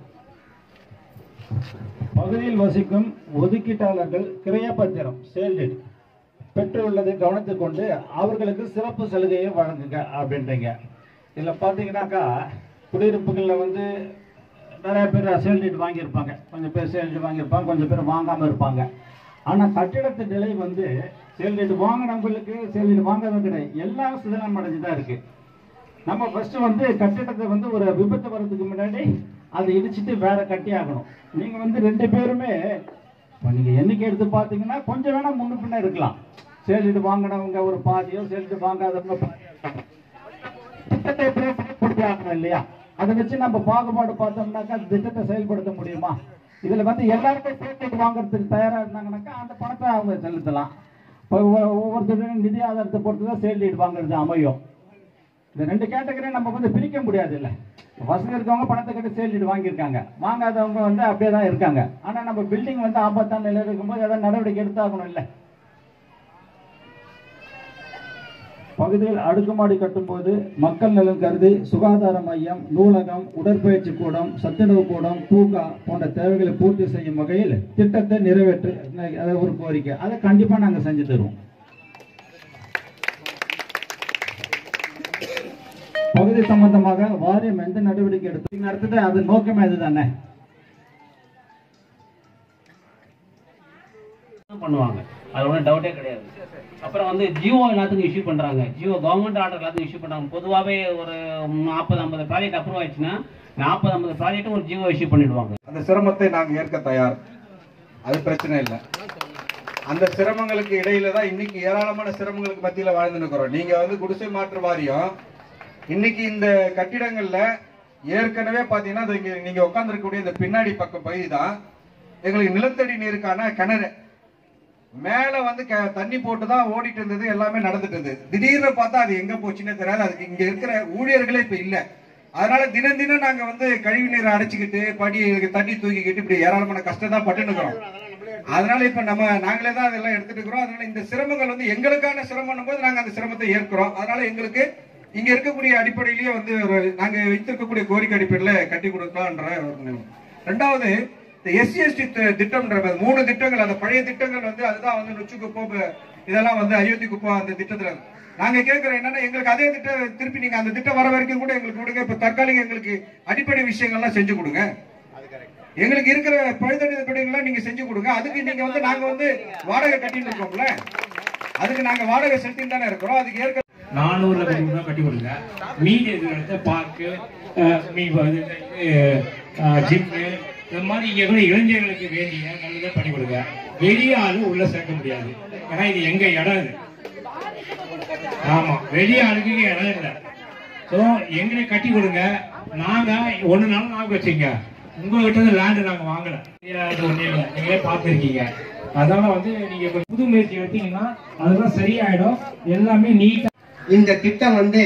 பகுதியில் வசிக்கும் ஒதுக்கீட்டாளர்கள் கிரையப்பத்திரம் சேல்டிட் பெற்றுள்ளதை கவனத்தை கொண்டு அவர்களுக்கு சிறப்பு சலுகையை வழங்குங்க அப்படின்றீங்க. இதில் பார்த்தீங்கன்னாக்கா குடியிருப்புகளில் வந்து நிறைய பேர் சேல்டிட் வாங்கியிருப்பாங்க, கொஞ்சம் பேர் சேல்டிட் வாங்கியிருப்பாங்க, கொஞ்சம் பேர் வாங்காமல் இருப்பாங்க. ஆனால் கட்டிடத்து நிலை வந்து சேல்டிட் வாங்கினவங்களுக்கு சேல்டிட் வாங்காதவங்க கிடையாது, எல்லாம் சிதலம் அடைஞ்சு தான் இருக்கு. நம்ம ஃபர்ஸ்ட் வந்து கட்டிடத்தை வந்து ஒரு விபத்து வர்றதுக்கு முன்னாடி அதை இடிச்சுட்டு வேற கட்டி ஆகணும். நீங்க வந்து 2 பேருமே நீங்க எண்ணிக்கை எடுத்து பார்த்தீங்கன்னா கொஞ்சம் வேணா முன்ன பின்ன இருக்கலாம். சேல்டிட் வாங்கினவங்க ஒரு பாதியோ, சேல்டிட் வாங்காதவங்க திட்டத்தை பூர்த்தி ஆகணும் இல்லையா? அதை வச்சு நம்ம பாகுபாடு பார்த்தோம்னாக்கா அந்த திட்டத்தை செயல்படுத்த முடியுமா? இதுல வந்து எல்லாருமே சேல்டிட் வாங்குறதுக்கு தயாரா இருந்தாங்கன்னாக்கா அந்த பணத்தை அவங்க செலுத்தலாம். ஒவ்வொருத்தரும் நிதி ஆதாரத்தை பொறுத்து தான் சேல்டிட் வாங்குறது அமையும். இந்த 2 கேட்டகரியை நம்ம வந்து பிரிக்க முடியாது. இல்லை, வசதி இருக்கவங்க பணத்தை கட்டி சேல்டிட் வாங்கியிருக்காங்க, வாங்காதவங்க வந்து அப்படியே தான் இருக்காங்க. ஆனால் நம்ம பில்டிங் வந்து ஆபத்தான நிலையில் இருக்கும்போது ஏதாவது நடவடிக்கை எடுத்தாகணும். இல்லை, பகுதியில் அடுக்குமாடி கட்டும்போது மக்கள் நலன் கருதி சுகாதார மையம், நூலகம், உடற்பயிற்சி கூடம், சத்துணவு கூடம், பூங்கா போன்ற தேவைகளை பூர்த்தி செய்யும் வகையில் திட்டத்தை நிறைவேற்று ஒரு கோரிக்கை. அதை கண்டிப்பா நாங்க செஞ்சு தருவோம். பகுதி சம்பந்தமாக வாரியம் எந்த நடவடிக்கை எடுத்து அது நோக்கமே அதுதானே பண்ணுவாங்க. அது ஒன்றும் டவுட்டே கிடையாது. அப்புறம் வந்து ஜியோ எல்லாத்துக்கும் இஷ்யூ பண்றாங்க. ஜியோ கவர்மெண்ட் ஆர்டர் எல்லாத்துக்கும் இஷ்யூ பண்றாங்க. பொதுவாகவே ஒரு 40-50 ப்ராஜெக்ட் அப்ரூவ் ஆயிடுச்சுன்னா 40-50 ப்ராஜெக்ட் ஒரு ஜியோ இஷ்யூ பண்ணிடுவாங்க. அந்த சிரமத்தை நாங்கள் ஏற்க தயார், அது பிரச்சனை இல்லை. அந்த சிரமங்களுக்கு இடையில தான் இன்னைக்கு ஏராளமான சிரமங்களுக்கு மத்தியில் வாழ்ந்து இருக்கிறோம். நீங்க வந்து குடிசை மாற்று வாரியம் இன்னைக்கு இந்த கட்டிடங்கள்ல ஏற்கனவே பாத்தீங்கன்னா நீங்க உட்கார்ந்துருக்கக்கூடிய இந்த பின்னாடி பக்கம் பகுதி தான் எங்களுக்கு நிலத்தடி நீருக்கான கிணறு. மேல வந்து தண்ணி போட்டு தான் ஓடிட்டு இருந்தது, எல்லாமே நடந்துட்டு இருந்தது. திடீர்னு பார்த்தா அது எங்க போச்சுன்னே தெரியாது. அதுக்கு இங்க இருக்கிற ஊழியர்களே இப்ப இல்ல. அதனால தினம் தினம் நாங்க வந்து கழிவு நீரை அடைச்சுக்கிட்டு தண்ணி தூக்கிக்கிட்டு இப்படி ஏராளமான கஷ்டம் தான் பட்டு இருக்கிறோம். அதனால இப்ப நாங்களே தான் அதெல்லாம் எடுத்துட்டு இருக்கிறோம். அதனால இந்த சிரமங்கள் வந்து எங்களுக்கான சிரமம் போது நாங்க அந்த சிரமத்தை ஏற்கிறோம். அதனால எங்களுக்கு இங்க இருக்கக்கூடிய அடிப்படையிலேயே வந்து நாங்க வைத்திருக்கக்கூடிய கோரிக்கை அடிப்படையில் கட்டி கொடுக்கலாம்ன்ற ஒரு. ரெண்டாவது SC/ST திட்டம்ன்ற 3 திட்டங்கள், அந்த பழைய திட்டங்கள் வந்து அதுதான் வந்து நொச்சி குப்பம் இதெல்லாம் வந்து அயோத்தி குப்பம் அந்த திட்டத்துல நாங்க கேட்கிறோம் என்னன்னா எங்களுக்கு அதே திட்டம் திருப்பி நீங்க அந்த திட்டம் வர வரைக்கும் கூட எங்களுக்கு கொடுங்க. இப்ப தற்காலிக எங்களுக்கு அடிப்படை விஷயங்கள்லாம் செஞ்சு கொடுங்க. எங்களுக்கு இருக்கிற பழுதடி திட்டங்கள்லாம் நீங்க செஞ்சு கொடுங்க. அதுக்கு நீங்க வந்து நாங்க வந்து வாடகை கட்டிட்டு இருக்கோம்ல, அதுக்கு நாங்க வாடகை செலுத்தின்னு தானே இருக்கிறோம். அதுக்கு ஏற்க 400 கட்டி கொடுங்க. மீதி எடுத்த பார்க்கு, ஜிம்மு, இந்த மாதிரி இளைஞர்களுக்கு வேண்டிய நல்லதை பண்ணி கொடுங்க. வெளியே ஆளு உள்ள சேர்க்க முடியாது, ஏன்னா இது எங்க இடம். இது ஆமா, வெளியே ஆளுக்கு இடம் இல்லை. ஸோ எங்களை கட்டி கொடுங்க. நாங்க ஒன்னு நாள் நாங்க வச்சுங்க, உங்ககிட்ட லேண்டு நாங்க வாங்கல, ஒண்ணு இல்லை, நீங்களே பார்த்துருக்கீங்க. அதனால வந்து நீங்க புது முயற்சி எடுத்தீங்கன்னா அதெல்லாம் சரியாயிடும், எல்லாமே நீட்டா. இந்த திட்டம் வந்து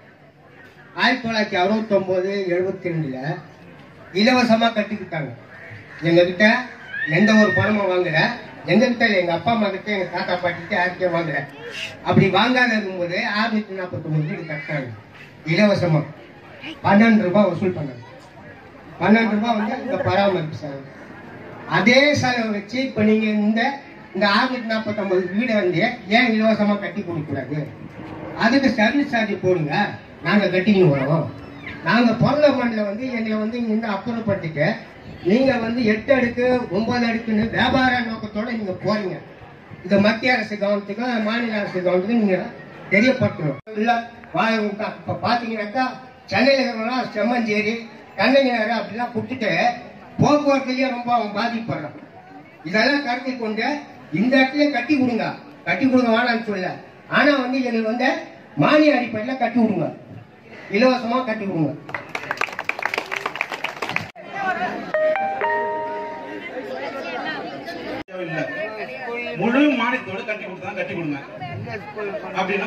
1969-72 இலவசமா கட்டிக்கிட்டாங்க. எங்க கிட்ட எந்த ஒரு பணமும் வாங்கல. எங்க கிட்ட எங்க அப்பா அம்மா கிட்ட எங்க தாத்தா பாட்டிட்டு யாருக்கே வாங்கல. அப்படி வாங்காத இருக்கும்போது 649 வீடு கட்டினாங்க இலவசமா. 12 ரூபாய் வசூல் பண்ணாங்க. 12 ரூபாய் வந்து இந்த பராமரிப்பு செலவு. அதே செலவு வச்சு இப்ப நீங்க இந்த 649 வீடு வந்து ஏன் இலவசமா கட்டி கொடுக்க கூடாது? அதுக்கு சர்வீஸ் சார்ஜ் போடுங்க, நாங்க கட்டிக்கின்னு வரோம். நாங்க பார்லமெண்ட்ல வந்து எங்களை வந்து இங்க அப்புறப்படுத்திட்டு நீங்க வந்து 8 அடுக்கு 9 அடுக்குன்னு வியாபார நோக்கத்தோட நீங்க போறீங்க. இந்த மத்திய அரசு கவனத்துக்கும் மாநில அரசு கவனத்துக்கும் நீங்க தெரியப்படுத்தணும். இல்ல இப்ப பாத்தீங்கன்னாக்கா சென்னையில இருக்கிறவங்க செம்மஞ்சேரி, கண்ணகினாரு அப்படிலாம் கொடுத்துட்டு போக்குவரத்துலயே ரொம்ப பாதிப்படுறான். இதெல்லாம் கருத்தில் கொண்டு இந்த இடத்துல கட்டி கொடுங்க, கட்டி கொடுங்க வேணான்னு சொல்ல. ஆனா வந்து எங்களுக்கு வந்து மானிய அடிப்படையில் கட்டி விடுங்க, இலவசமா கட்டி விடுங்க. முழு மானியத்தோடு கட்டி கொடுத்தா கட்டி கொடுங்க அப்படின்னா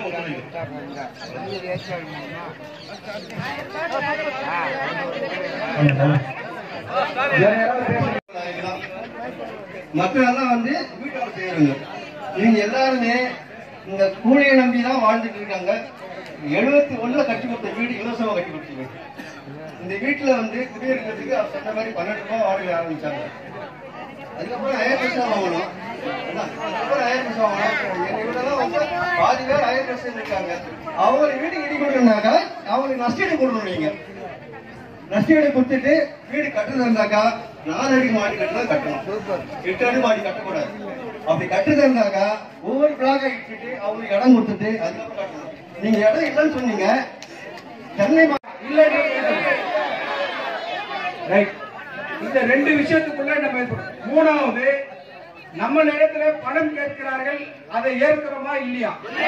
மக்கள் எல்லாம் வந்து வீட்டோட செய்யறாங்க. இவங்க எல்லாருமே இந்த கூலியை நம்பிதான் வாழ்ந்துட்டு இருக்காங்க. 71 கட்டி கொடுத்த வீடு இலவசமா கட்டி கொடுத்தீங்க. இந்த வீட்டுல வந்து குடியிருக்கிறதுக்கு சொன்ன மாதிரி 12 ரூபாய் வாடகை ஆரம்பிச்சாங்க. அதுக்கப்புறம் 1000 பைசா வாங்கணும். அதுக்கப்புறம் 1000 பைசா வாங்கணும். எங்க வீடெல்லாம் வந்து பாதி பேர் 1000 பைசா இருக்காங்க. அவங்க வீடு இடி கொடுக்கணும்னாக்கா அவங்களுக்கு நஷ்டீடு கொடுக்கணும். நீங்க நஷ்டீடு கொடுத்துட்டு வீடு கட்டுறது இருந்தாக்கா 4 அடி மாடி கட்டுறது கட்டணும், 8 அடி மாடி கட்டக்கூடாது. அப்படி கட்டுறது இருந்தாக்கா ஒவ்வொரு பிளாக இட்டுட்டு அவங்களுக்கு இடம் கொடுத்துட்டு அதுக்கப்புறம் கட்டணும். நீங்க இடம் இல்லைன்னு சொன்னீங்க. சென்னை இந்த 2 விஷயத்துக்குள்ள நம்ம. மூணாவது, நம்ம இடத்துல பணம் கேட்கிறார்கள், அதை ஏற்கிறோமா இல்லையா?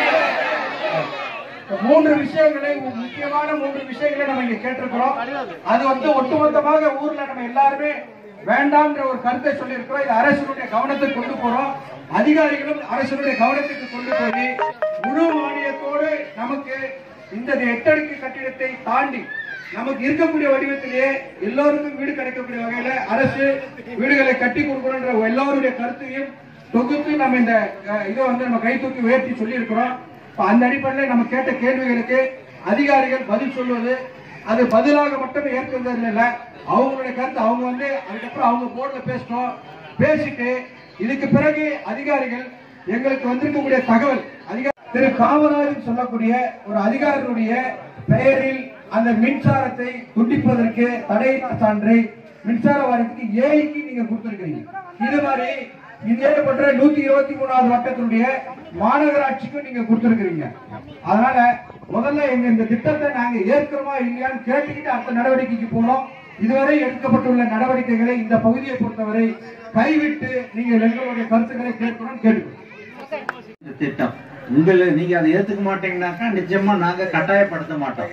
3 விஷயங்களை, முக்கியமான 3 விஷயங்களை நம்ம இங்க கேட்டிருக்கிறோம். அது வந்து ஒட்டுமொத்தமாக ஊர்ல நம்ம எல்லாருமே வேண்டாம்ன்ற ஒரு கருத்தை சொல்லி இருக்கிறோம். இது அரசுடைய கவனத்துக்கு கொண்டு போறோம். அதிகாரிகளும் அரசுடைய கவனத்துக்கு கொண்டு போய் முழு மானியத்தோடு நமக்கு இந்த 8 அடுக்கு கட்டிடத்தை தாண்டி நமக்கு இருக்கக்கூடிய வடிவத்திலேயே எல்லோருக்கும் வீடு கிடைக்கக்கூடிய வகையில அரசு வீடுகளை கட்டி கொடுக்கணும்ன்ற எல்லோருடைய கருத்தையும் தொகுத்து நம்ம இந்த இதை வந்து நம்ம கை தூக்கி உயர்த்தி சொல்லி இருக்கிறோம். அந்த அடிப்படையில் நம்ம கேட்ட கேள்விகளுக்கு அதிகாரிகள் பதில் சொல்வது, அது பதிலாக மட்டும் ஏற்கிறது இல்லை, அவங்களுடைய கருத்து அவங்க வந்து அதுக்கப்புறம் அவங்க போர்டுல பேசணும். பேசிட்டு இதுக்கு பிறகு அதிகாரிகள் எங்களுக்கு வந்திருக்கக்கூடிய தகவல், திரு காமராஜ் சொல்லக்கூடிய ஒரு அதிகாரியுடைய பெயரில் அந்த மின்சாரத்தை துண்டிப்பதற்கு தடை சான்றை மின்சார வாரியத்துக்கு ஏஐக்கு நீங்க கொடுத்திருக்கீங்க. இது மாதிரி இதே போன்ற 123வது வட்டத்தினுடைய மாநகராட்சிக்கும் நீங்க கொடுத்திருக்கிறீங்க. அதனால முதல்ல எங்க இந்த திட்டத்தை நாங்க ஏற்கிறோமா இல்லையான்னு கேட்டுக்கிட்டு அடுத்த நடவடிக்கைக்கு போனோம். இதுவரை எடுக்கப்பட்டுள்ள நடவடிக்கைகளை இந்த பகுதியை பொறுத்தவரை கைவிட்டு நீங்கள் எங்களுடைய கருத்துக்களை கேட்கணும் கேட்டுக்கணும். திட்டம் உங்களை நீங்க அதை ஏத்துக்க மாட்டீங்கன்னாக்கா நிச்சயமா நாங்க கட்டாயப்படுத்த மாட்டோம்.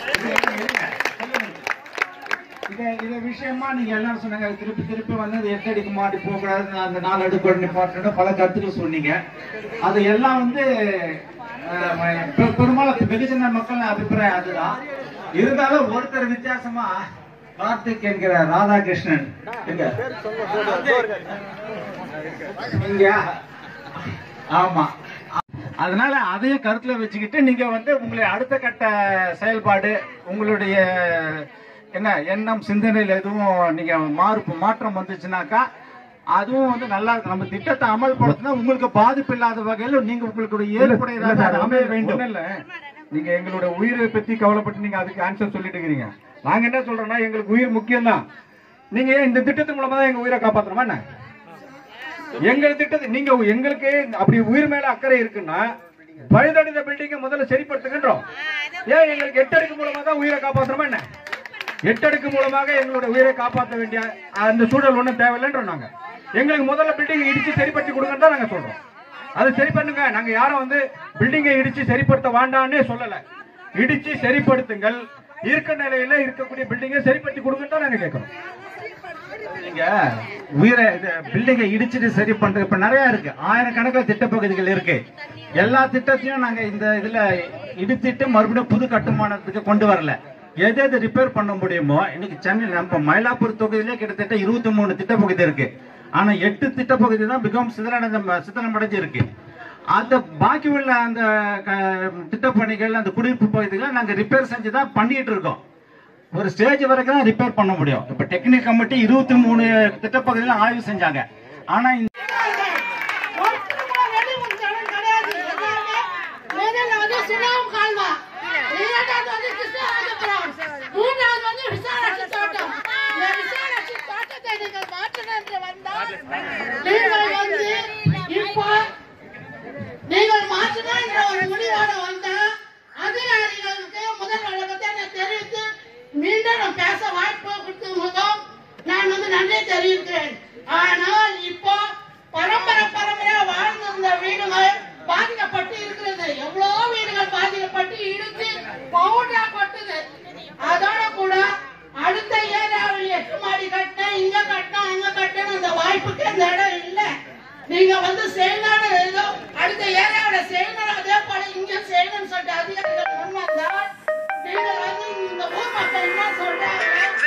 இத விஷயமா நீங்க எல்லாரும் சொன்னாங்க, திருப்பி திருப்பி வந்து 8 அடிக்கு மாடி போக கூடாது, அந்த 4 அடுக்கு நிப்பாட்டணும், பல கருத்துக்கள் சொன்னீங்க. அது எல்லாம் வந்து பெரும்பாலும் வெகுஜன மக்கள் அபிப்பிராயம் அதுதான். இருந்தாலும் ஒருத்தர் வித்தியாசமா கார்த்திக் என்கிற ராதாகிருஷ்ணன் ஆமா, அதனால அதையும் கருத்துல வச்சுக்கிட்டு நீங்க வந்து உங்களுடைய அடுத்த கட்ட செயல்பாடு, உங்களுடைய என்ன எண்ணம் சிந்தனையில் எதுவும் நீங்க மாற்றம் வந்துச்சுனாக்கா அதுவும் வந்து நல்லா இருக்கு. நம்ம திட்டத்தை அமல்படுத்தினா உங்களுக்கு பாதிப்பு இல்லாத வகையில் நீங்க உங்களுக்கு ஏற்புடையதாக அமைய வேண்டும். இல்ல, நீங்க எங்களுடைய உயிரை பத்தி கவலைப்பட்டு நீங்க அதுக்கு ஆன்சர் சொல்லிட்டு இருக்கீங்க. நாங்க என்ன சொல்றோம்னா எங்களுக்கு உயிர் முக்கியம் தான். நீங்க இந்த திட்டத்தின் மூலமா தான் எங்க உயிரை காப்பாற்றணுமா என்ன? எங்கள் திட்டத்தை நீங்க எங்களுக்கு அப்படி உயிர் மேல அக்கறை இருக்குன்னா பழுதடைந்த பில்டிங்கை முதல்ல சரிப்படுத்துகின்றோம். ஏன் எங்களுக்கு 8 அடுக்கு மூலமா தான் உயிரை காப்பாற்றணுமா என்ன? 8 அடுக்கு மூலமாக எங்களுடைய உயிரை காப்பாற்ற வேண்டிய அந்த சூழல் ஒன்றும் தேவையில்லைன்றோம். நாங்க எங்களுக்கு முதல்ல பில்டிங்கை இடிச்சு சரிப்படுத்தி கொடுங்கன்னு தான் நாங்க சொல்றோம். அது சரி பண்ணுங்க. நாங்க யாரும் வந்து பில்டிங்கை இடிச்சு சரிப்படுத்த வேண்டாம்னே சொல்லல. இடிச்சு சரிப்படுத்துங்கள், இருக்க நிலையில இருக்கக்கூடிய பில்டிங்கை சரிப்படுத்தி கொடுங்கன்னு தான் நாங்க கேட்கிறோம். நீங்க உயிரை பில்டிங்கை இடிச்சுட்டு சரி பண்றது இப்ப நிறைய இருக்கு, ஆயிரக்கணக்கில் திட்ட பகுதிகள் இருக்கு. எல்லா திட்டத்தையும் நாங்க இந்த இதுல இடிச்சிட்டு மறுபடியும் புது கட்டுமானத்துக்கு கொண்டு வரல. எது எது ரிப்பேர் பண்ண முடியுமோ, இன்னைக்கு சென்னை நம்ம மயிலாப்பூர் தொகுதியிலே கிட்டத்தட்ட 23 திட்ட பகுதி இருக்கு. ஆனா 8 திட்ட பகுதி தான் மிகவும் சிதறமடைஞ்சு இருக்கு. அந்த பாக்கி உள்ள அந்த திட்டப்பணிகள், அந்த குடியிருப்பு பகுதிகளை நாங்க ரிப்பேர் செஞ்சுதான் பண்ணிட்டு இருக்கோம். ஒரு ஸ்டேஜ் வரைக்கும் தான் ரிப்பேர் பண்ண முடியும். இப்ப டெக்னிக் கமிட்டி 23 திட்டப்பகுதியில் ஆய்வு செஞ்சாங்க. ஆனா நீங்கள் மாற்றணும் என்ற ஒரு முடிவோடு வந்தா அதிகாரிகளுக்கு முதல் வழக்கத்தை தெரிவித்து மீண்டும் பேச வாய்ப்பு கொடுத்தவங்களுக்கும் நான் வந்து நன்றி தெரிவிக்கிறேன். ஆனால் இப்போ பரம்பரை வாழ்ந்திருந்த வீடுகள் பாதிக்கப்பட்டு இருக்கிறது. எவ்வளவு வீடுகள் பாதிக்கப்பட்டு இடித்து பவுடரா கொட்டுது. அதோட கூட அடுத்த ஏரியாவில் 8 மாடி கட்டின, இங்க கட்டினா அங்க கட்டின அந்த வாய்ப்புக்கு அந்த இடம் இல்லை. நீங்க வந்து செய்யணும், ஏதோ அடுத்த ஏரியாவோட செய்யணும், அதே போல இங்க செய்யணும்னு சொல்லிட்டு அதிகாரிகள் முன்வந்தால் நீங்கள் வந்து இந்த ஊர் மக்கள் என்ன சொல்றாங்க,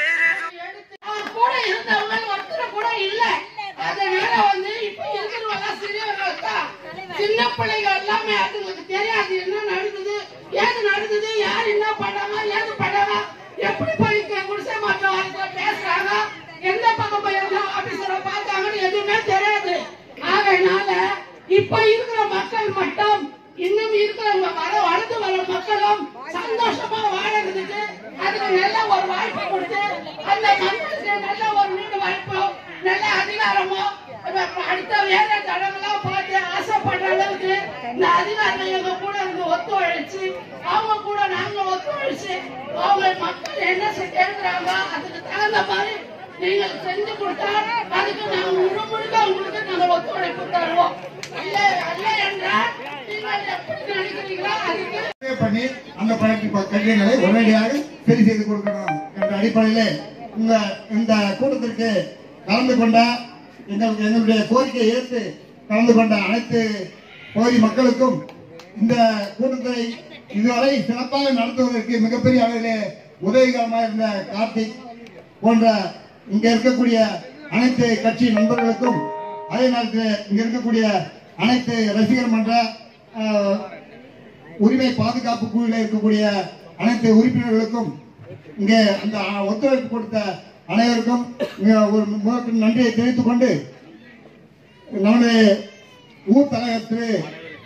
கூட இருந்தவங்க ஒருத்தர் கூட இல்ல. அதனால வந்து இப்ப இருக்கிறவங்க சிறியவர்கள் தான், சின்ன பிள்ளைங்க எல்லாமே அதுங்களுக்கு தெரியாது என்ன நடந்தது, ஏது நடந்தது, யார் என்ன பண்ணாங்க, ஏது பண்ணாங்க, எப்படி போய் குடிசை மாற்ற பேசுறாங்க, எந்த பக்கம் போய் ஆபீசரை பார்த்தாங்கன்னு எதுவுமே தெரியாது. ஆகையினால இப்ப இருக்கிற மக்கள் மட்டும் இன்னும் இருக்கிறவங்க வளர்ந்து வர மக்களும் சந்தோஷமா வாழறதுக்கு அதுக்கு நல்ல ஒரு வாய்ப்பு கொடுத்து அந்த மக்களுக்கு நல்ல ஒரு வீடு வாய்ப்போ நல்ல அதிகாரமோ அடுத்த வேற தடங்களாம் பார்த்து ஆசைப்படுற அளவுக்கு இந்த அதிகாரிகள் எங்க கூட இருந்து ஒத்துழைச்சு அவங்க கூட நாங்க ஒத்துழைச்சு அவங்க மக்கள் என்ன கேட்கிறாங்க அதுக்கு தகுந்த மாதிரி நீங்கள் செஞ்சு கொடுத்தா அதுக்கு நாங்க முழுக்க உங்களுக்கு நாங்கள் ஒத்துழைப்பு தருவோம். அல்ல என்றால் நீங்கள் எப்படி நினைக்கிறீங்களோ அதுக்கு பண்ணி அந்த கட்டிடங்களை உடனடியாக சரி செய்து கொடுக்கணும் என்ற அடிப்படையில் இந்த கூட்டத்திற்கு கலந்து கொண்ட எங்களுடைய கோரிக்கையை ஏற்று கலந்து கொண்ட அனைத்து பகுதி மக்களுக்கும் இந்த கூட்டத்தை இதுவரை சிறப்பாக நடத்துவதற்கு மிகப்பெரிய அளவிலே உதவிகரமாக இருந்த கார்த்திக் போன்ற இங்க இருக்கக்கூடிய அனைத்து கட்சி நண்பர்களுக்கும் அதே நேரத்தில் இங்க இருக்கக்கூடிய அனைத்து ரசிகர் மன்ற உரிமை பாதுகாப்பு குழுவில் இருக்கக்கூடிய அனைத்து உறுப்பினர்களுக்கும் இங்கே அந்த ஒத்துழைப்பு கொடுத்த அனைவருக்கும் ஒரு நன்றியை தெரிவித்துக் கொண்டு நம்முடைய ஊர் தலைவர்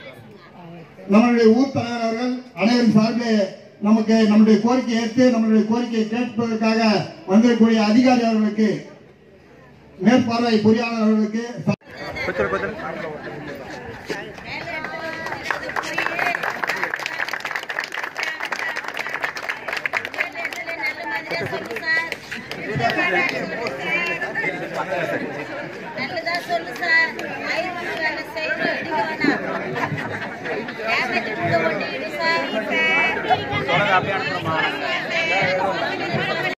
அவர்கள் அனைவரும் சார்பில் நமக்கு நம்முடைய கோரிக்கையை ஏற்று நம்மளுடைய கோரிக்கையை கேட்பதற்காக வந்திருக்கக்கூடிய அதிகாரி அவர்களுக்கு, மேற்பார்வை பொறியாளர் அவர்களுக்கு நல்லதா சொல்லு சார்.